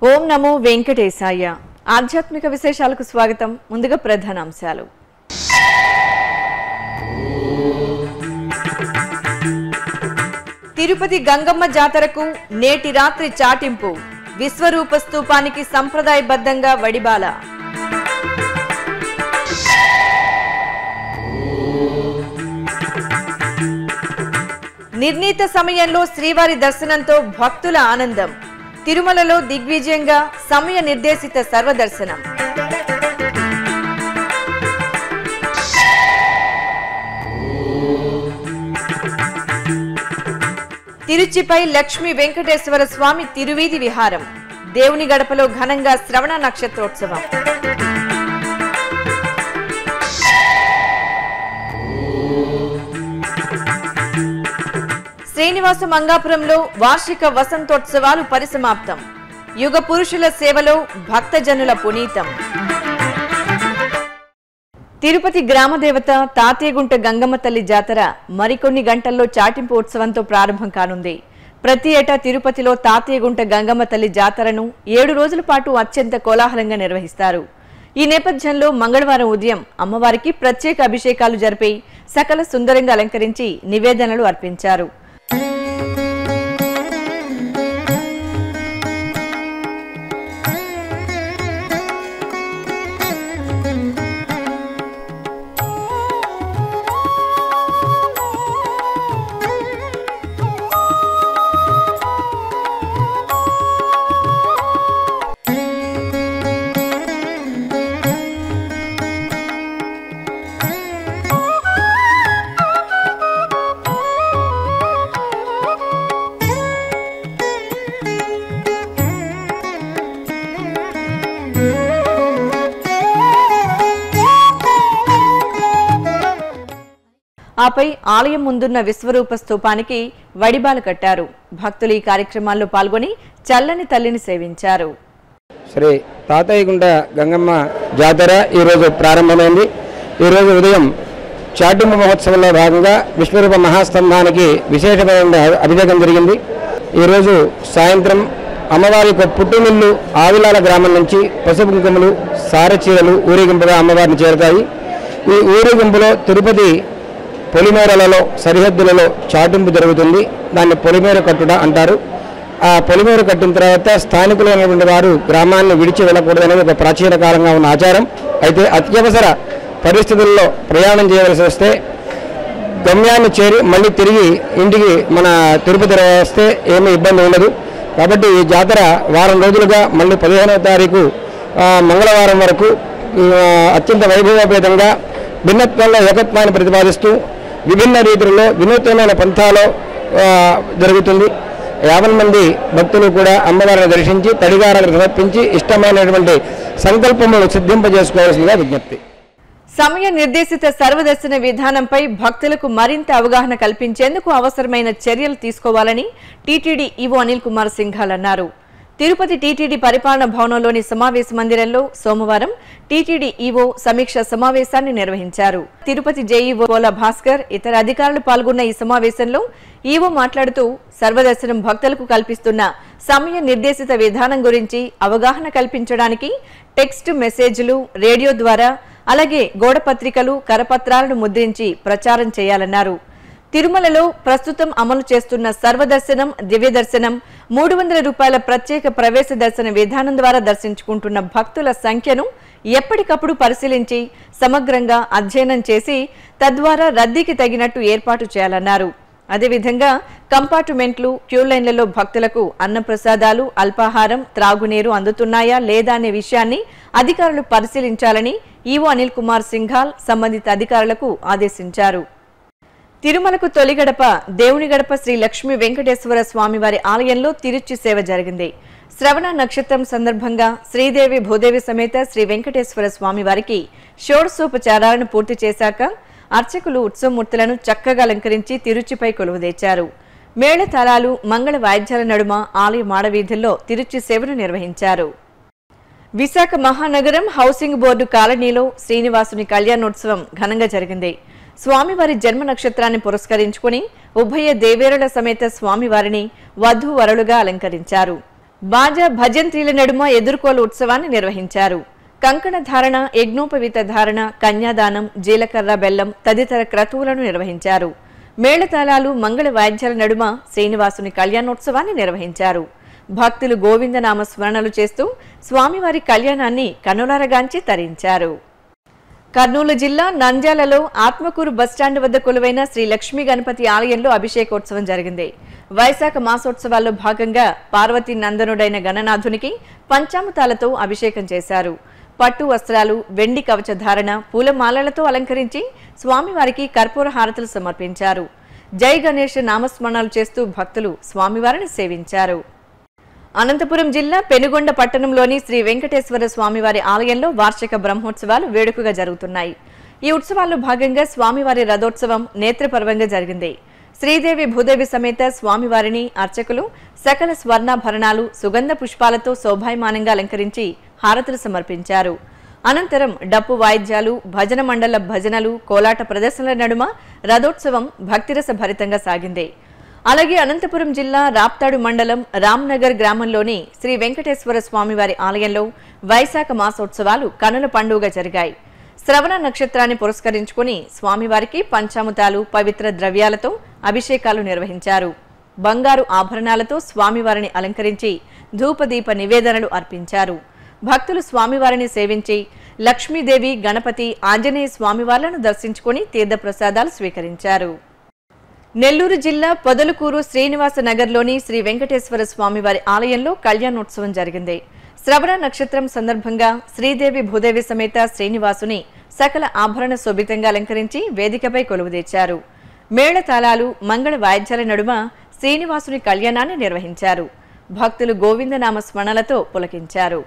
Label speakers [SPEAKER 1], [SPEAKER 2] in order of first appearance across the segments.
[SPEAKER 1] ఓం నమో వెంకటేశాయ. ఆధ్యాత్మిక విశేషాలకు స్వాగతం. ముందుగా ప్రధానాంశాలు. తిరుపతి గంగమ్మ జాతరకు నేటి రాత్రి చాటింపు. విశ్వరూప స్తూపానికి సంప్రదాయబద్ధంగా వడిబాల. నిర్ణీత సమయంలో శ్రీవారి దర్శనంతో భక్తుల ఆనందం. తిరుమలలో దిగ్విజయంగా సమయ నిర్దేశిత సర్వదర్శనం. తిరుచిపై లక్ష్మీ వెంకటేశ్వర స్వామి తిరువీధి విహారం. దేవుని గడపలో ఘనంగా శ్రవణ నక్షత్రోత్సవం. శ్రీనివాస మంగాపురంలో వార్షిక వసంతోత్సవాలు పరిసమాప్తం. యుగ పురుషుల సేవలో భక్తజనుల పునీతం. తిరుపతి గ్రామదేవత తాతేగుంట గంగమ్మ తల్లి జాతర మరికొన్ని గంటల్లో చాటింపు ఉత్సవంతో ప్రారంభం కానుంది. ప్రతి ఏటా తిరుపతిలో తాతేగుంట గంగమ్మ తల్లి జాతరను 7 రోజుల పాటు అత్యంత కోలాహలంగా నిర్వహిస్తారు. ఈ నేపథ్యంలో మంగళవారం ఉదయం అమ్మవారికి ప్రత్యేక అభిషేకాలు జరిపి సకల సుందరంగా అలంకరించి నివేదనలు అర్పించారు. ఆపై ఆలయం ముందున్న విశ్వరూప స్తూపానికి వడిబాల కట్టారు. భక్తులు ఈ కార్యక్రమాల్లో పాల్గొని చల్లని తల్లిని సేవించారు.
[SPEAKER 2] శ్రీ తాతయ్యగుంట గంగమ్మ జాతర ఈరోజు ప్రారంభమైంది. ఈరోజు ఉదయం చాటింపు మహోత్సవంలో భాగంగా విశ్వరూప మహాస్తంభానికి విశేషమైన అభిషేకం జరిగింది. ఈరోజు సాయంత్రం అమ్మవారి యొక్క పుట్టునిల్లు ఆవిలాల గ్రామం నుంచి పసుపు కుంకుమలు సారచీరలు ఊరేగింపుగా అమ్మవారిని చేరుతాయి. ఈ ఊరేగింపులో తిరుపతి పొలిమేరలలో సరిహద్దులలో చాటింపు జరుగుతుంది. దాన్ని పొలిమేర కట్టుట అంటారు. ఆ పొలిమేర కట్టిన తర్వాత స్థానికులైనటువంటి వారు గ్రామాన్ని విడిచి వెళ్ళకూడదనేది ఒక ప్రాచీన కాలంగా ఉన్న ఆచారం. అయితే అత్యవసర పరిస్థితుల్లో ప్రయాణం చేయవలసి వస్తే గమ్యాన్ని చేరి మళ్ళీ తిరిగి ఇంటికి మన తిరుపతి వస్తే ఏమీ ఇబ్బంది ఉండదు. కాబట్టి ఈ జాతర వారం రోజులుగా మళ్ళీ 15వ తారీఖు మంగళవారం వరకు అత్యంత వైభవోపేతంగా భిన్నత్వంలో ఏకత్వాన్ని ప్రతిపాదిస్తూ విభిన్న రీతుల్లో వినూత్నమైన పంథాలో జరుగుతుంది. 50 మంది భక్తులు కూడా అమ్మవారిని దర్శించి తడిగారాలకు సమర్పించి ఇష్టమైనటువంటి సంకల్పములు సిద్ధింపజేసుకోవాల్సిందిగా విజ్ఞప్తి.
[SPEAKER 1] సమయ నిర్దేశిత సర్వదర్శన విధానంపై భక్తులకు మరింత అవగాహన కల్పించేందుకు అవసరమైన చర్యలు తీసుకోవాలని టీటీడీ ఈవో అనిల్ కుమార్ సింఘాల్ అన్నారు. తిరుపతి టీటీడీ పరిపాలన భవనంలోని సమావేశ మందిరంలో సోమవారం టీటీడీ ఈవో సమీక్ష సమావేశాన్ని నిర్వహించారు. తిరుపతి జేఈఓ పోల భాస్కర్ ఇతర అధికారులు పాల్గొన్న ఈ సమావేశంలో ఈవో మాట్లాడుతూ సర్వదర్శనం భక్తులకు కల్పిస్తున్న సమయ నిర్దేశిత విధానం గురించి అవగాహన కల్పించడానికి టెక్స్ట్ మెసేజ్లు, రేడియో ద్వారా అలాగే గోడపత్రికలు, కరపత్రాలను ముద్రించి ప్రచారం చేయాలన్నారు. తిరుమలలో ప్రస్తుతం అమలు చేస్తున్న సర్వదర్శనం, దివ్యదర్శనం, 300 రూపాయల ప్రత్యేక ప్రవేశ దర్శన విధానం ద్వారా దర్శించుకుంటున్న భక్తుల సంఖ్యను ఎప్పటికప్పుడు పరిశీలించి సమగ్రంగా అధ్యయనం చేసి తద్వారా రద్దీకి తగినట్టు ఏర్పాటు చేయాలన్నారు. అదేవిధంగా కంపార్ట్మెంట్లు, క్యూలైన్లలో భక్తులకు అన్నప్రసాదాలు, అల్పాహారం, త్రాగునీరు అందుతున్నాయా లేదా అనే విషయాన్ని అధికారులు పరిశీలించాలని ఈవో అనిల్ కుమార్ సింఘాల్ సంబంధిత అధికారులకు ఆదేశించారు. తిరుమలకు తొలి గడప దేవుని గడప శ్రీ లక్ష్మీ వెంకటేశ్వర స్వామివారి ఆలయంలో తిరుచి సేవ జరిగింది. శ్రవణ నక్షత్రం సందర్భంగా శ్రీదేవి భూదేవి సమేత శ్రీ వెంకటేశ్వర స్వామివారికి షోడశోపచారాలను పూర్తి చేశాక అర్చకులు ఉత్సవమూర్తులను చక్కగా అలంకరించి తిరుచిపై కొలువుదీర్చారు. మేళతాళాలు, మంగళ వాయిద్యాల నడుమ ఆలయ మాడవీధుల్లో తిరుచి సేవను నిర్వహించారు. విశాఖ మహానగరం హౌసింగ్ బోర్డు కాలనీలో శ్రీనివాసుని కళ్యాణోత్సవం ఘనంగా జరిగింది. స్వామివారి జన్మ నక్షత్రాన్ని పురస్కరించుకుని ఉభయ దేవేరుల సమేత స్వామివారిని వధూవరులుగా అలంకరించారు. బాజా భజంత్రీల నడుమ ఎదుర్కోలు ఉత్సవాన్ని నిర్వహించారు. కంకణ ధారణ, యజ్ఞోపవీత ధారణ, కన్యాదానం, జీలకర్ర బెల్లం తదితర క్రతువులను నిర్వహించారు. మేళతాళాలు, మంగళ వాయిద్యాల నడుమ శ్రీనివాసుని కళ్యాణోత్సవాన్ని నిర్వహించారు. భక్తులు గోవిందనామ స్మరణలు చేస్తూ స్వామివారి కళ్యాణాన్ని కనులారగాంచి తరించారు. కర్నూలు జిల్లా నంద్యాలలో ఆత్మకూరు బస్టాండ్ వద్ద కొలువైన శ్రీ లక్ష్మీ గణపతి ఆలయంలో అభిషేకోత్సవం జరిగింది. వైశాఖ మాసోత్సవాల్లో భాగంగా పార్వతీ నందనుడైన గణనాథునికి పంచామృతాలతో అభిషేకం చేశారు. పట్టు వస్త్రాలు, వెండి కవచ ధారణ, పూలమాలలతో అలంకరించి స్వామివారికి కర్పూర హారతులు సమర్పించారు. జై గణేష్ నామస్మరణలు చేస్తూ భక్తులు స్వామివారిని సేవించారు. అనంతపురం జిల్లా పెనుగొండ పట్టణంలోని శ్రీ వెంకటేశ్వర స్వామివారి ఆలయంలో వార్షిక బ్రహ్మోత్సవాలు వేడుకగా జరుగుతున్నాయి. ఈ ఉత్సవాల్లో భాగంగా స్వామివారి రథోత్సవం నేత్రపర్వంగా జరిగింది. శ్రీదేవి భూదేవి సమేత స్వామివారిని అర్చకులు సకల స్వర్ణాభరణాలు, సుగంధ పుష్పాలతో శోభాయమానంగా అలంకరించి హారతులు సమర్పించారు. అనంతరం డప్పు వాయిద్యాలు, భజన మండల భజనలు, కోలాట ప్రదర్శనల నడుమ రథోత్సవం భక్తిరస భరితంగా సాగింది. అలాగే అనంతపురం జిల్లా రాప్తాడు మండలం రామ్నగర్ గ్రామంలోని శ్రీ వెంకటేశ్వర స్వామివారి ఆలయంలో వైశాఖ మాసోత్సవాలు కనుల పండుగ జరిగాయి. శ్రవణ నక్షత్రాన్ని పురస్కరించుకుని స్వామివారికి పంచామృతాలు, పవిత్ర ద్రవ్యాలతో అభిషేకాలు నిర్వహించారు. బంగారు ఆభరణాలతో స్వామివారిని అలంకరించి ధూపదీప నివేదనలు అర్పించారు. భక్తులు స్వామివారిని సేవించి లక్ష్మీదేవి, గణపతి, ఆంజనేయ స్వామివార్లను దర్శించుకుని తీర్థప్రసాదాలు స్వీకరించారు. నెల్లూరు జిల్లా పొదలుకూరు శ్రీనివాస నగర్లోని శ్రీ వెంకటేశ్వర స్వామివారి ఆలయంలో కళ్యాణోత్సవం జరిగింది. శ్రవణ నక్షత్రం సందర్భంగా శ్రీదేవి భూదేవి సమేత శ్రీనివాసుని సకల ఆభరణ శోభితంగా అలంకరించి వేదికపై కొలువుదీర్చారు. మేళతాళాలు, మంగళ వాయిద్యాల నడుమ శ్రీనివాసుని కళ్యాణాన్ని నిర్వహించారు. భక్తులు గోవిందనామ స్మరణలతో పులకించారు.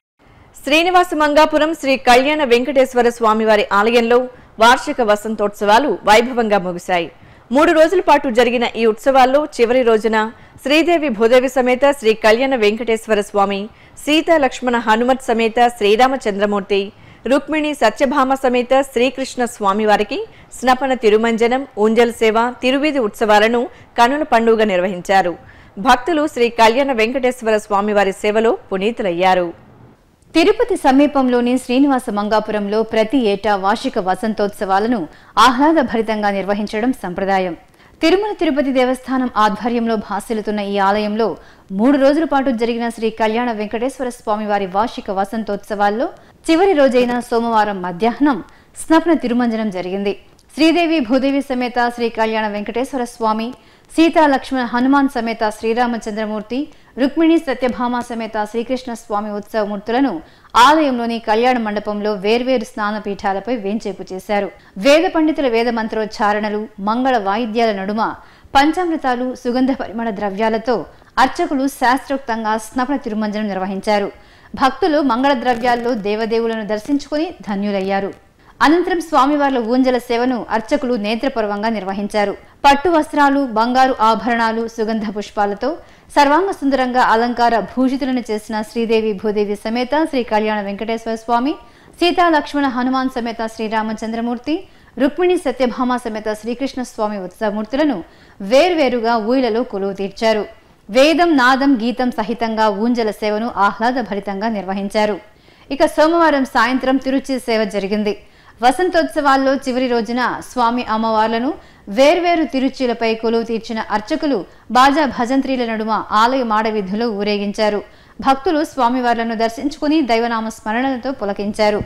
[SPEAKER 1] శ్రీనివాస మంగాపురం శ్రీ కళ్యాణ వెంకటేశ్వర స్వామివారి ఆలయంలో వార్షిక వసంతోత్సవాలు వైభవంగా ముగిశాయి. 3 రోజుల పాటు జరిగిన ఈ ఉత్సవాల్లో చివరి రోజున శ్రీదేవి భూదేవి సమేత శ్రీ కళ్యాణ వెంకటేశ్వర స్వామి, సీతా లక్ష్మణ హనుమత్ సమేత శ్రీరామచంద్రమూర్తి, రుక్మిణి సత్యభామ సమేత శ్రీకృష్ణ స్వామివారికి స్నపన తిరుమంజనం, ఊంజల్ సేవ, తిరువీధి ఉత్సవాలను కనుల పండుగ నిర్వహించారు. భక్తులు శ్రీ కళ్యాణ వెంకటేశ్వర స్వామివారి సేవలో పునీతులయ్యారు.
[SPEAKER 3] తిరుపతి సమీపంలోని శ్రీనివాస మంగాపురంలో ప్రతి ఏటా వార్షిక వసంతోత్సవాలను ఆహ్లాదభరితంగా నిర్వహించడం సంప్రదాయం. తిరుమల తిరుపతి దేవస్థానం ఆధ్వర్యంలో భాసిల్లుతున్న ఈ ఆలయంలో 3 రోజుల పాటు జరిగిన శ్రీ కళ్యాణ వెంకటేశ్వర స్వామివారి వార్షిక వసంతోత్సవాల్లో చివరి రోజైన సోమవారం మధ్యాహ్నం స్నపన తిరుమంజనం జరిగింది. శ్రీదేవి భూదేవి సమేత శ్రీ కళ్యాణ వెంకటేశ్వర స్వామి, సీతా లక్ష్మణ హనుమాన్ సమేత శ్రీరామచంద్రమూర్తి, రుక్మిణి సత్యభామ సమేత శ్రీకృష్ణ స్వామి ఉత్సవమూర్తులను ఆలయంలోని కళ్యాణ మండపంలో వేర్వేరు స్నానపీఠాలపై వేంచేపు చేశారు. వేద పండితుల వేద మంత్రోచ్చారణలు, మంగళ వాయిద్యాల నడుమ పంచామృతాలు, సుగంధ పరిమళ ద్రవ్యాలతో అర్చకులు శాస్త్రోక్తంగా స్నపన తిరుమంజనం నిర్వహించారు. భక్తులు మంగళ ద్రవ్యాల్లో దేవదేవులను దర్శించుకుని ధన్యులయ్యారు. అనంతరం స్వామివార్ల ఊంజల సేవను అర్చకులు నేత్రపర్వంగా నిర్వహించారు. పట్టు వస్త్రాలు, బంగారు ఆభరణాలు, సుగంధ పుష్పాలతో సర్వాంగ సుందరంగా అలంకార భూషితులను చేసిన శ్రీదేవి భూదేవి సమేత శ్రీ కళ్యాణ వెంకటేశ్వర స్వామి, సీతా లక్ష్మణ హనుమాన్ సమేత శ్రీరామచంద్రమూర్తి, రుక్మిణి సత్యభామ సమేత శ్రీకృష్ణ స్వామి ఉత్సవమూర్తులను వేర్వేరుగా ఊయలలో కొలువు తీర్చారు. వేదం, నాదం, గీతం సహితంగా ఊంజల సేవను ఆహ్లాదభరితంగా నిర్వహించారు. ఇక సోమవారం సాయంత్రం తిరుచి సేవ జరిగింది. వసంతోత్సవాల్లో చివరి రోజున స్వామి అమ్మవార్లను వేర్వేరు తిరుచీలపై కొలువు తీర్చిన అర్చకులు బాజా భజంత్రీల నడుమ ఆలయ మాడవీధుల్లో ఊరేగించారు. భక్తులు స్వామివార్లను దర్శించుకుని దైవనామ స్మరణలతో పులకించారు.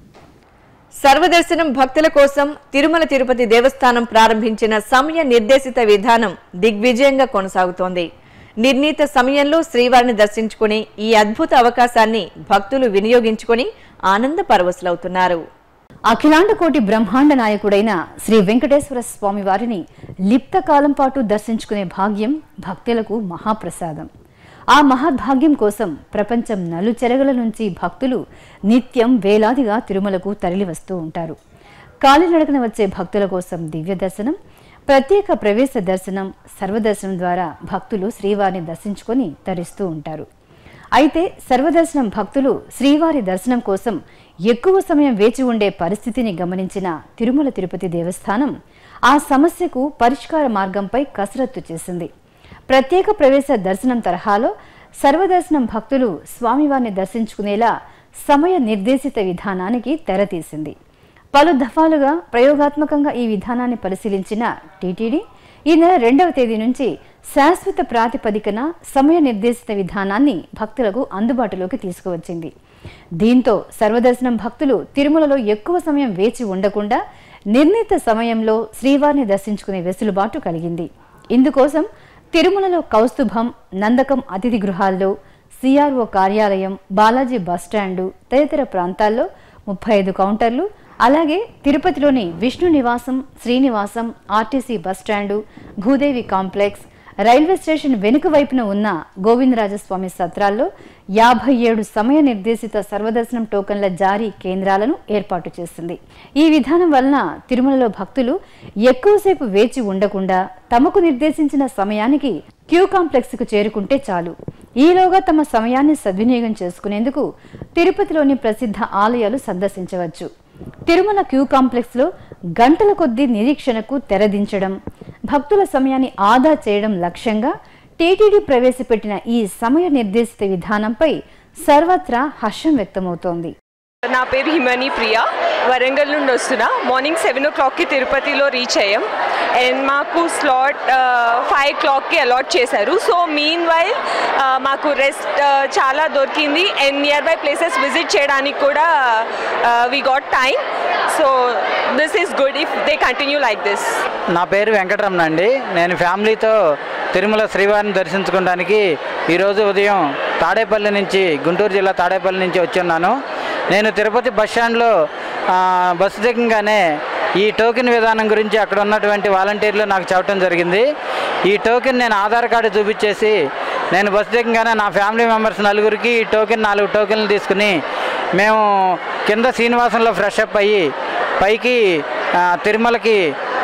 [SPEAKER 1] సర్వదర్శనం భక్తుల కోసం తిరుమల తిరుపతి దేవస్థానం ప్రారంభించిన సమయ నిర్దేశిత విధానం దిగ్విజయంగా కొనసాగుతోంది. నిర్ణీత సమయంలో శ్రీవారిని దర్శించుకుని ఈ అద్భుత అవకాశాన్ని భక్తులు వినియోగించుకుని ఆనంద పరవశులవుతున్నారు.
[SPEAKER 3] అఖిలాండ కోటి బ్రహ్మాండ నాయకుడైన శ్రీ వెంకటేశ్వర స్వామి వారిని లిప్త కాలం పాటు దర్శించుకునే భాగ్యం భక్తులకు మహాప్రసాదం. ఆ మహద్భాగ్యం కోసం ప్రపంచం నలుచెరగల నుంచి భక్తులు నిత్యం వేలాదిగా తిరుమలకు తరలివస్తూ ఉంటారు. కాలినడకన వచ్చే భక్తుల కోసం దివ్య దర్శనం, ప్రత్యేక ప్రవేశ దర్శనం, సర్వదర్శనం ద్వారా భక్తులు శ్రీవారిని దర్శించుకొని తరిస్తూ ఉంటారు. అయితే సర్వదర్శనం భక్తులు శ్రీవారి దర్శనం కోసం ఎక్కువ సమయం వేచి ఉండే పరిస్థితిని గమనించిన తిరుమల తిరుపతి దేవస్థానం ఆ సమస్యకు పరిష్కార మార్గంపై కసరత్తు చేసింది. ప్రత్యేక ప్రవేశ దర్శనం తరహాలో సర్వదర్శనం భక్తులు స్వామివారిని దర్శించుకునేలా సమయ నిర్దేశిత విధానానికి తెరతీసింది. పలు దఫాలుగా ప్రయోగాత్మకంగా ఈ విధానాన్ని పరిశీలించిన టీటీడీ ఈ నెల 2వ తేదీ నుంచి శాశ్వత ప్రాతిపదికన సమయ నిర్దేశిత విధానాన్ని భక్తులకు అందుబాటులోకి తీసుకువచ్చింది. దీంతో సర్వదర్శనం భక్తులు తిరుమలలో ఎక్కువ సమయం వేచి ఉండకుండా నిర్ణీత సమయంలో శ్రీవారిని దర్శించుకునే వెసులుబాటు కలిగింది. ఇందుకోసం తిరుమలలో కౌస్తుభం, నందకం అతిథి గృహాల్లో, సిఆర్ఓ కార్యాలయం, బాలాజీ బస్టాండు తదితర ప్రాంతాల్లో 35 కౌంటర్లు, అలాగే తిరుపతిలోని Vishnu Nivasam, Srinivasam, RTC bus stand, Bhudevi complex, railway station వెనుక వైపున ఉన్న గోవిందరాజస్వామి సత్రాల్లో 57 సమయ నిర్దేశిత సర్వదర్శనం టోకన్ల జారీ కేంద్రాలను ఏర్పాటు చేసింది. ఈ విధానం వలన తిరుమలలో భక్తులు ఎక్కువసేపు వేచి ఉండకుండా తమకు నిర్దేశించిన సమయానికి క్యూ కాంప్లెక్స్ కు చేరుకుంటే చాలు. ఈలోగా తమ సమయాన్ని సద్వినియోగం చేసుకునేందుకు తిరుపతిలోని ప్రసిద్ధ ఆలయాలు సందర్శించవచ్చు. తిరుమల క్యూ కాంప్లెక్స్ లో గంటల కొద్దీ నిరీక్షణకు తెరదించడం, భక్తుల సమయాన్ని ఆదా చేయడం లక్ష్యంగా టీటీడీ ప్రవేశపెట్టిన ఈ సమయ నిర్దేశిత విధానంపై సర్వత్రా హర్షం వ్యక్తమవుతోంది.
[SPEAKER 4] నా పేరు హిమని ప్రియా, వరంగల్ నుండి వస్తున్నా. మార్నింగ్ 7 o'clockకి తిరుపతిలో రీచ్ అయ్యాం అండ్ మాకు స్లాట్ 5 o'clockకి అలాట్ చేశారు. సో మీన్ వైల్ మాకు రెస్ట్ చాలా దొరికింది and nearby places visit చేయడానికి కూడా we got time. So this is good if they continue like this.
[SPEAKER 5] నా పేరు వెంకటరమణ అండి. నేను ఫ్యామిలీతో తిరుమల శ్రీవారిని దర్శించుకోవడానికి ఈరోజు ఉదయం తాడేపల్లి నుంచి, గుంటూరు జిల్లా తాడేపల్లి నుంచి వచ్చున్నాను. నేను తిరుపతి బస్టాండ్లో బస్సు దిగంగానే ఈ టోకెన్ విధానం గురించి అక్కడ ఉన్నటువంటి వాలంటీర్లు నాకు చెప్పడం జరిగింది. ఈ టోకెన్ నేను ఆధార్ కార్డు చూపించేసి నేను బస్సు దిగంగానే నా ఫ్యామిలీ మెంబర్స్ 4గురికి ఈ టోకెన్ 4 టోకెన్లు తీసుకుని మేము కింద శ్రీనివాసంలో ఫ్రెష్ అప్ అయ్యి పైకి తిరుమలకి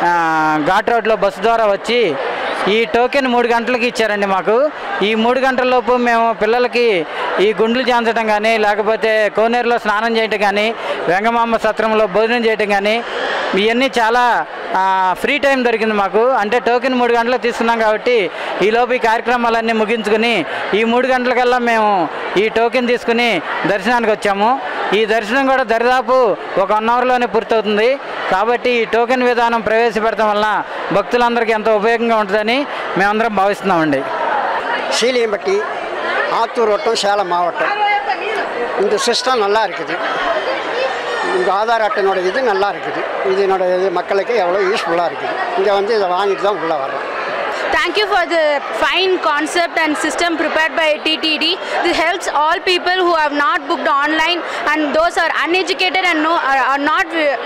[SPEAKER 5] ఘాట్ రోడ్లో బస్సు ద్వారా వచ్చి ఈ టోకెన్ 3 గంటలకి ఇచ్చారండి మాకు. ఈ 3 గంటల లోపు మేము పిల్లలకి ఈ గుండ్లు చేయించడం కానీ, లేకపోతే కోనేరులో స్నానం చేయటం కానీ, వెంగమాంబ సత్రంలో భోజనం చేయటం కానీ, ఇవన్నీ చాలా ఫ్రీ టైం దొరికింది మాకు. అంటే టోకెన్ 3 గంటలకు తీసుకున్నాం కాబట్టి ఈలోపు ఈ కార్యక్రమాలన్నీ ముగించుకుని ఈ 3 గంటలకల్లా మేము ఈ టోకెన్ తీసుకుని దర్శనానికి వచ్చాము. ఈ దర్శనం కూడా దరిదాపు ఒక 1 అవర్లోనే పూర్తవుతుంది. కాబట్టి ఈ టోకెన్ విధానం ప్రవేశపెడటం వలన భక్తులందరికీ ఎంతో ఉపయోగంగా ఉంటుందని మేమందరం భావిస్తున్నామండి.
[SPEAKER 6] சீலியம்பட்டி, ஆத்தூர் வட்டம், சேலம் மாவட்டம். இந்த சிஸ்டம் நல்லா இருக்குது. இந்த ஆதார் அட்டைனோட இது நல்லா இருக்குது. இதனோட இது மக்களுக்கு எவ்வளோ யூஸ்ஃபுல்லாக இருக்குது. இங்கே வந்து இதை வாங்கிட்டு தான் உள்ளே வர்றோம்.
[SPEAKER 7] Thank you for the fine concept and system prepared by TTD. This helps all people who have not booked online and those are uneducated and are not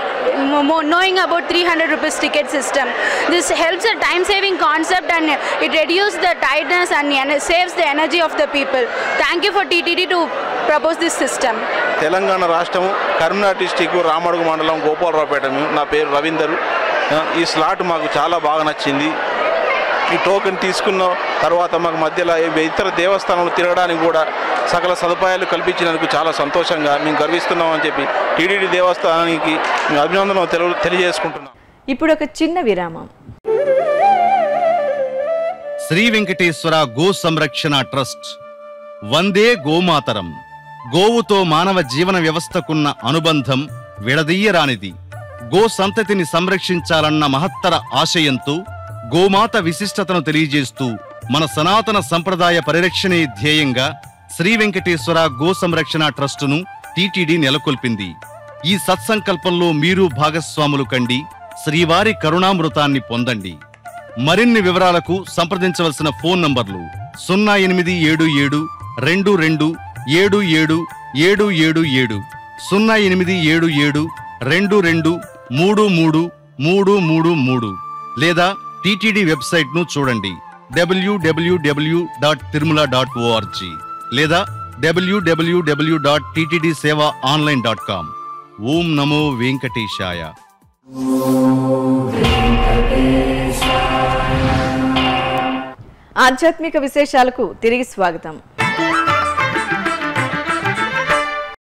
[SPEAKER 7] knowing about 300 rupees ticket system. This helps a time-saving concept and it reduces the tiredness and saves the energy of the people. Thank you for TTD to propose this system.
[SPEAKER 8] Telangana రాష్ట్రం Kurnool district Ramadugu మండలం గోపాలరావుపేట. నా పేరు రవీందర్. ఈ slot మాకు చాలా బాగా నచ్చింది. ఈ టోకెన్ తీసుకున్న తర్వాత మాకు మధ్యలో ఇతర దేవస్థానాలు తిరగడానికి కూడా సకల సదుపాయాలు కల్పించినందుకు చాలా సంతోషంగా మేము గర్విస్తున్నామని చెప్పి టీటీడీ దేవస్థానానికి అభినందనలు తెలియజేసుకుంటున్నాం.
[SPEAKER 1] ఇప్పుడు ఒక చిన్న విరామం.
[SPEAKER 9] శ్రీ వెంకటేశ్వర గో సంరక్షణ ట్రస్ట్ వందే గోమాతరం. గోవుతో మానవ జీవన వ్యవస్థకున్న అనుబంధం విడదీయరానిది. గో సంతతిని సంరక్షించాలన్న మహత్తర ఆశయంతో గోమాత విశిష్టతను తెలియజేస్తూ మన సనాతన సంప్రదాయ పరిరక్షణే ధ్యేయంగా శ్రీ వెంకటేశ్వర గో సంరక్షణ ట్రస్టును టీటీడీ నెలకొల్పింది. ఈ సత్సంకల్పంలో మీరు భాగస్వాములు కండి, శ్రీవారి కరుణామృతాన్ని పొందండి. మరిన్ని వివరాలకు సంప్రదించవలసిన ఫోన్ నంబర్లు 0877 22 77 777, 0877 22 33 333 లేదా టీటీడీ వెబ్సైట్ ను చూడండి www.tirumala.org లేదా www.ttdsevaonline.com. ఓం నమో వెంకటేశాయ.
[SPEAKER 1] ఆధ్యాత్మిక విశేషాలకు తిరిగి స్వాగతం.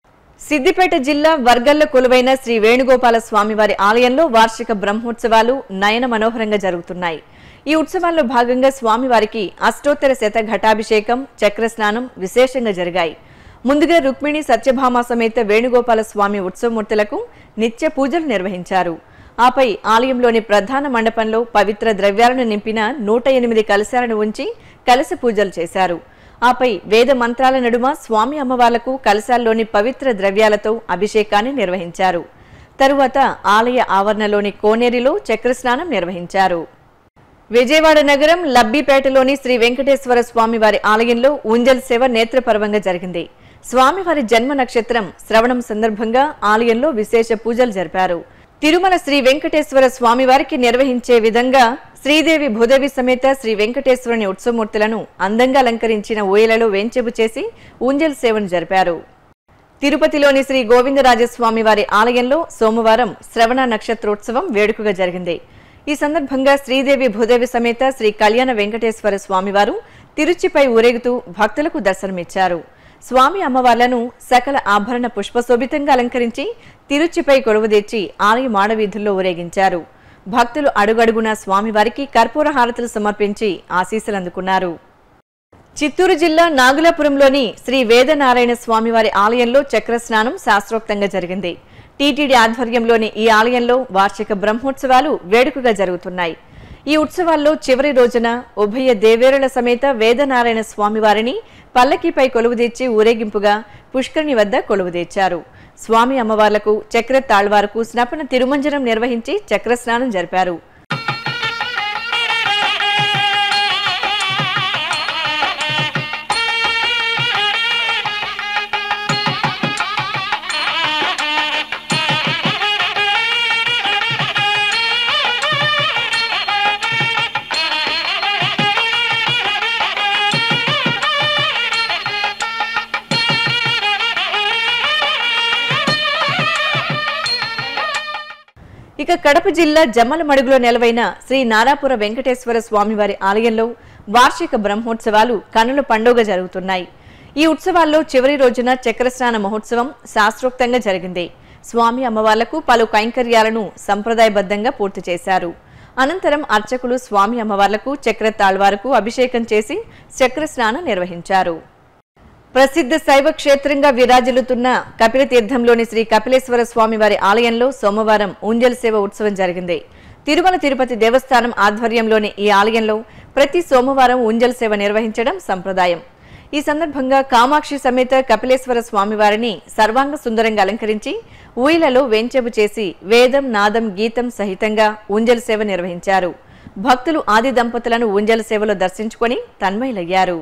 [SPEAKER 1] సిద్దిపేట జిల్లా వర్గల్లో కొలువైన శ్రీ వేణుగోపాల స్వామివారి ఆలయంలో వార్షిక బ్రహ్మోత్సవాలు నయన మనోహరంగా జరుగుతున్నాయి. ఈ ఉత్సవాల్లో భాగంగా స్వామివారికి అష్టోత్తర శత ఘటాభిషేకం, చక్రస్నానం విశేషంగా జరిగాయి. ముందుగా రుక్మిణి సత్యభామ సమేత వేణుగోపాల స్వామి ఉత్సవమూర్తులకు నిత్య పూజలు నిర్వహించారు. ఆపై ఆలయంలోని ప్రధాన మండపంలో పవిత్ర ద్రవ్యాలను నింపిన 108 కలశాలను ఉంచి కలశ పూజలు చేశారు. ఆపై వేద మంత్రాల నడుమ స్వామి అమ్మవార్లకు కలశాల్లోని పవిత్ర ద్రవ్యాలతో అభిషేకాన్ని నిర్వహించారు. తరువాత ఆలయ ఆవరణలోని కోనేరులో చక్రస్నానం నిర్వహించారు. విజయవాడ నగరం లబ్బిపేటలోని శ్రీ వెంకటేశ్వర స్వామివారి ఆలయంలో ఉంజల్ సేవ నేత్రపర్వంగా జరిగింది. స్వామివారి జన్మ నక్షత్రం శ్రవణం సందర్భంగా ఆలయంలో విశేష పూజలు జరిపారు. తిరుమల శ్రీ వెంకటేశ్వర స్వామివారికి నిర్వహించే విధంగా శ్రీదేవి భూదేవి సమేత శ్రీ వెంకటేశ్వరుని ఉత్సవమూర్తులను అందంగా అలంకరించిన ఊయలలో వేంచెబు చేసి ఉంజల్ సేవను జరిపారు. తిరుపతిలోని శ్రీ గోవిందరాజస్వామివారి ఆలయంలో సోమవారం శ్రవణ నక్షత్రోత్సవం వేడుకగా జరిగింది. ఈ సందర్భంగా శ్రీదేవి భూదేవి సమేత శ్రీ కళ్యాణ వెంకటేశ్వర స్వామివారు తిరుచిపై ఊరేగుతూ భక్తులకు దర్శనమిచ్చారు. స్వామి అమ్మవార్లను సకల ఆభరణ పుష్పశోభితంగా అలంకరించి తిరుచిపై కొలువుదీర్చి ఆలయ మాడవీధుల్లో ఊరేగించారు. భక్తులు అడుగడుగునా స్వామివారికి కర్పూర హారతులు సమర్పించి ఆశీస్సులు అందుకున్నారు. చిత్తూరు జిల్లా నాగులాపురంలోని శ్రీ వేదనారాయణ స్వామివారి ఆలయంలో చక్రస్నానం శాస్త్రోక్తంగా జరిగింది. టీటీడీ ఆధ్వర్యంలోని ఈ ఆలయంలో వార్షిక బ్రహ్మోత్సవాలు వేడుకగా జరుగుతున్నాయి. ఈ ఉత్సవాల్లో చివరి రోజున ఉభయ దేవేరుల సమేత వేదనారాయణ స్వామివారిని పల్లకీపై కొలువుదీర్చి ఊరేగింపుగా పుష్కరిణి వద్ద కొలువుదీర్చారు. స్వామి అమ్మవార్లకు చక్ర తాళ్వారకు స్నపన తిరుమంజనం నిర్వహించి చక్రస్నానం జరిపారు. ఇక కడప జిల్లా జమ్మలమడుగులో నెలవైన శ్రీ నారాపుర వెంకటేశ్వర స్వామివారి ఆలయంలో వార్షిక బ్రహ్మోత్సవాలు కన్నుల పండుగ జరుగుతున్నాయి. ఈ ఉత్సవాల్లో చివరి రోజున చక్రస్నాన మహోత్సవం శాస్త్రోక్తంగా జరిగింది. స్వామి అమ్మవార్లకు పలు కైంకర్యాలను సంప్రదాయబద్ధంగా పూర్తి చేశారు. అనంతరం అర్చకులు స్వామి అమ్మవార్లకు చక్ర తాళ్వారకు అభిషేకం చేసి చక్రస్నానం నిర్వహించారు. ప్రసిద్ధ శైవ క్షేత్రంగా విరాజిల్లుతున్న కపిలతీర్థంలోని శ్రీ కపిలేశ్వర స్వామివారి ఆలయంలో సోమవారం ఉంజల్ సేవ ఉత్సవం జరిగింది. తిరుమల తిరుపతి దేవస్థానం ఆధ్వర్యంలోని ఈ ఆలయంలో ప్రతి సోమవారం ఉంజల్ సేవ నిర్వహించడం సంప్రదాయం. ఈ సందర్భంగా కామాక్షి సమేత కపిలేశ్వర స్వామివారిని సర్వాంగ సుందరంగా అలంకరించి ఊయలలో వేంచెబు చేసి వేదం, నాదం, గీతం సహితంగా ఉంజల్ సేవ నిర్వహించారు. భక్తులు ఆది దంపతులను ఉంజల్ సేవలో దర్శించుకొని తన్మయులయ్యారు.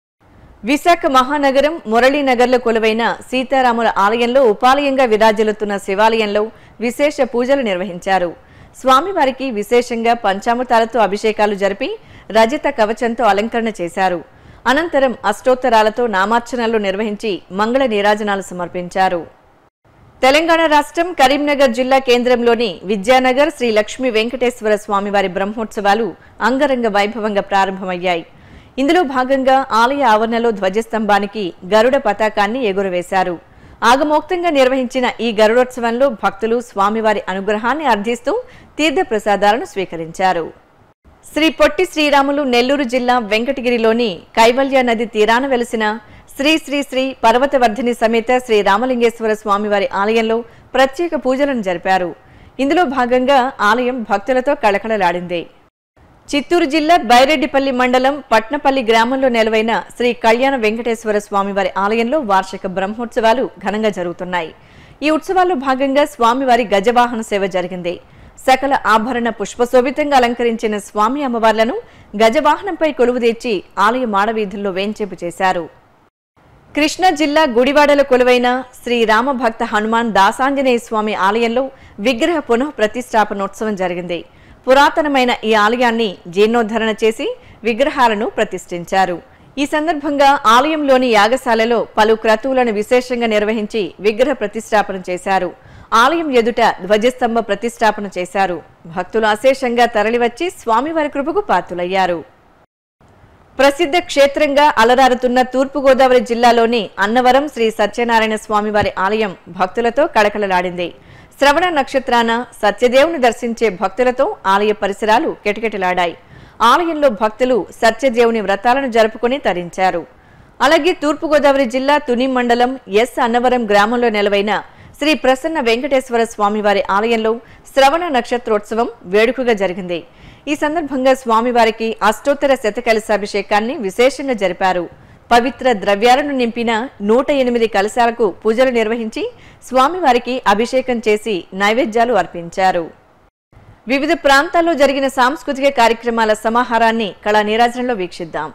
[SPEAKER 1] విశాఖ మహానగరం మురళీనగర్లో కొలువైన సీతారాముల ఆలయంలో ఉపాలయంగా విరాజిల్లుతున్న శివాలయంలో విశేష పూజలు నిర్వహించారు. స్వామివారికి విశేషంగా పంచామృతాలతో అభిషేకాలు జరిపి రజత కవచంతో అలంకరణ చేశారు. అనంతరం అష్టోత్తరాలతో నామార్చనలు నిర్వహించి మంగళ నీరాజనాలు సమర్పించారు. తెలంగాణ రాష్ట్రం కరీంనగర్ జిల్లా కేంద్రంలోని విద్యానగర్ శ్రీ లక్ష్మీ వెంకటేశ్వర స్వామివారి బ్రహ్మోత్సవాలు అంగరంగ వైభవంగా ప్రారంభమయ్యాయి. ఇందులో భాగంగా ఆలయ ఆవరణలో ధ్వజస్తంభానికి గరుడ పతాకాన్ని ఎగురవేశారు. ఆగమోక్తంగా నిర్వహించిన ఈ గరుడోత్సవంలో భక్తులు స్వామివారి అనుగ్రహాన్ని అర్థిస్తూ తీర్థ ప్రసాదాలను స్వీకరించారు. శ్రీ పొట్టి శ్రీరాములు నెల్లూరు జిల్లా వెంకటగిరిలోని కైవల్య నది తీరాన వెలిసిన శ్రీ శ్రీ శ్రీ పర్వతవర్ధిని సమేత శ్రీ రామలింగేశ్వర స్వామివారి ఆలయంలో ప్రత్యేక పూజలను జరిపారు. ఇందులో భాగంగా ఆలయం భక్తులతో కళకళలాడింది. చిత్తూరు జిల్లా బైరెడ్డిపల్లి మండలం పట్నపల్లి గ్రామంలో నెలవైన శ్రీ కళ్యాణ వెంకటేశ్వర స్వామివారి ఆలయంలో వార్షిక బ్రహ్మోత్సవాలు ఘనంగా జరుగుతున్నాయి. ఈ ఉత్సవాల్లో భాగంగా స్వామివారి గజవాహన సేవ జరిగింది. సకల ఆభరణ పుష్పశోభితంగా అలంకరించిన స్వామి అమ్మవార్లను గజవాహనంపై కొలువుదీర్చి ఆలయ మాడవీధుల్లో వేంచేపు చేశారు. కృష్ణా జిల్లా గుడివాడలో కొలువైన శ్రీ రామభక్త హనుమాన్ దాసాంజనేయ స్వామి ఆలయంలో విగ్రహ పునః ప్రతిష్టాపనోత్సవం జరిగింది. పురాతనమైన ఈ ఆలయాన్ని జీర్ణోద్ధరణ చేసి విగ్రహాలను ప్రతిష్ఠించారు. ఈ సందర్భంగా ఆలయంలోని యాగశాలలో పలు క్రతువులను విశేషంగా నిర్వహించి విగ్రహ ప్రతిష్టాపన చేశారు. ఆలయం ఎదుట ధ్వజస్తంభ ప్రతిష్టాపన చేశారు. భక్తులు అశేషంగా తరలివచ్చి స్వామివారి కృపకు పాత్రులయ్యారు. ప్రసిద్ధ క్షేత్రంగా అలరారుతున్న తూర్పుగోదావరి జిల్లాలోని అన్నవరం శ్రీ సత్యనారాయణ స్వామివారి ఆలయం భక్తులతో కళకళలాడింది. శ్రవణ నక్షత్రాన సత్యదేవుని దర్శించే భక్తులతో ఆలయ పరిసరాలు కిటకిటలాడాయి. ఆలయంలో భక్తులు సత్యదేవుని వ్రతాలను జరుపుకుని తరించారు. అలాగే తూర్పుగోదావరి జిల్లా తుని మండలం ఎస్ అన్నవరం గ్రామంలో నెలవైన శ్రీ ప్రసన్న వెంకటేశ్వర స్వామివారి ఆలయంలో శ్రవణ నక్షత్రోత్సవం వేడుకగా జరిగింది. ఈ సందర్భంగా స్వామివారికి అష్టోత్తర శతకలశాభిషేకాన్ని విశేషంగా జరిపారు. పవిత్ర ద్రవ్యాలను నింపిన 108 కలశాలకు పూజలు నిర్వహించి స్వామివారికి అభిషేకం చేసి నైవేద్యాలు అర్పించారు. వివిధ ప్రాంతాల్లో జరిగిన సాంస్కృతిక కార్యక్రమాల సమాహారాన్ని కళా నీరాజనంలో వీక్షిద్దాం.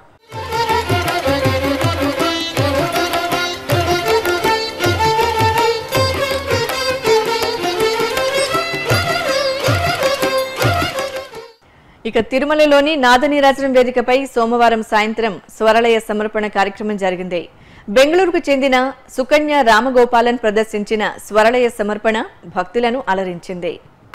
[SPEAKER 1] ఇక తిరుమలలోని నాదనీరాజనం వేదికపై సోమవారం సాయంత్రం స్వరలయ సమర్పణ కార్యక్రమం జరిగింది. బెంగళూరుకు చెందిన సుకన్య రామగోపాలన్ ప్రదర్శించిన స్వరలయ సమర్పణ భక్తులను అలరించింది.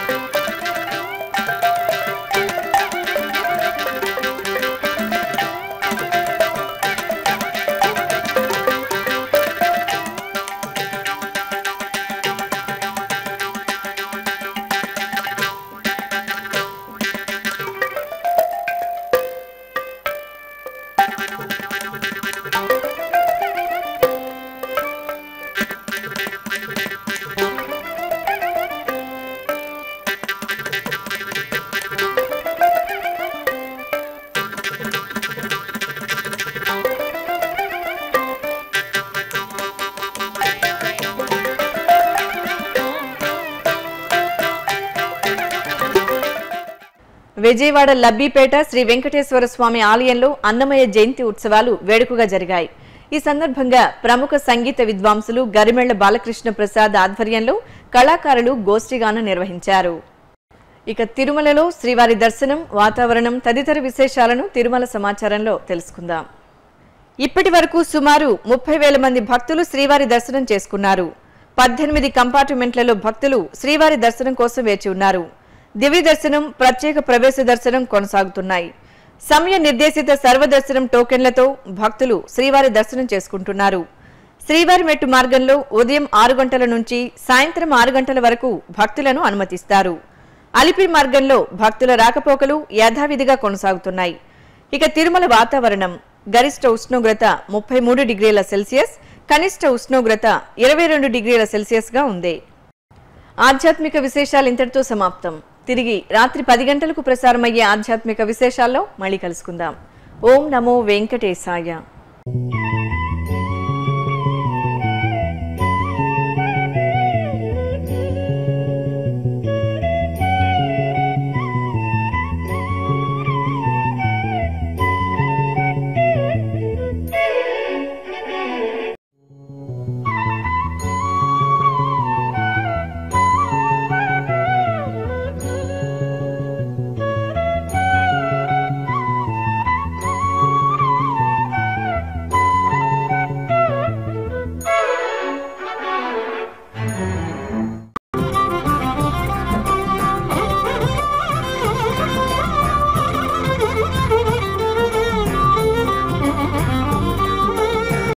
[SPEAKER 1] విజయవాడ లబ్బీపేట శ్రీ వెంకటేశ్వర స్వామి ఆలయంలో అన్నమయ్య జయంతి ఉత్సవాలు వేడుకగా జరిగాయి. ఈ సందర్భంగా ప్రముఖ సంగీత విద్వాంసులు గరిమెళ్ల బాలకృష్ణ ప్రసాద్ ఆధ్వర్యంలో కళాకారులు గోష్ఠిగానం నిర్వహించారు. ఇక తిరుమలలో శ్రీవారి దర్శనం, వాతావరణం తదితర విశేషాలను తిరుమల సమాచారంలో తెలుసుకుందాం. ఇప్పటి వరకు సుమారు 30,000 మంది భక్తులు శ్రీవారి దర్శనం చేసుకున్నారు. 18 కంపార్ట్మెంట్లలో భక్తులు శ్రీవారి దర్శనం కోసం వేచి ఉన్నారు. దివ్య దర్శనం, ప్రత్యేక ప్రవేశ దర్శనం కొనసాగుతున్నాయి. సమయ నిర్దేశిత సర్వదర్శనం టోకెన్లతో భక్తులు శ్రీవారి దర్శనం చేసుకుంటున్నారు. శ్రీవారి మెట్టు మార్గంలో ఉదయం 6 గంటల నుంచి సాయంత్రం 6 గంటల వరకు భక్తులను అనుమతిస్తారు. అలిపిరి మార్గంలో భక్తుల రాకపోకలు యథావిధిగా కొనసాగుతున్నాయి. ఇక తిరుమల వాతావరణం గరిష్ట ఉష్ణోగ్రత 33 డిగ్రీల సెల్సియస్, కనిష్ట ఉష్ణోగ్రత 22 డిగ్రీల సెల్సియస్గా ఉంది. ఆధ్యాత్మిక విశేషాలు ఇంతటితో సమాప్తం. తిరిగి రాత్రి 10 గంటలకు ప్రసారమయ్యే ఆధ్యాత్మిక విశేషాల్లో మళ్ళీ కలుసుకుందాం. ఓం నమో వెంకటేశాయ.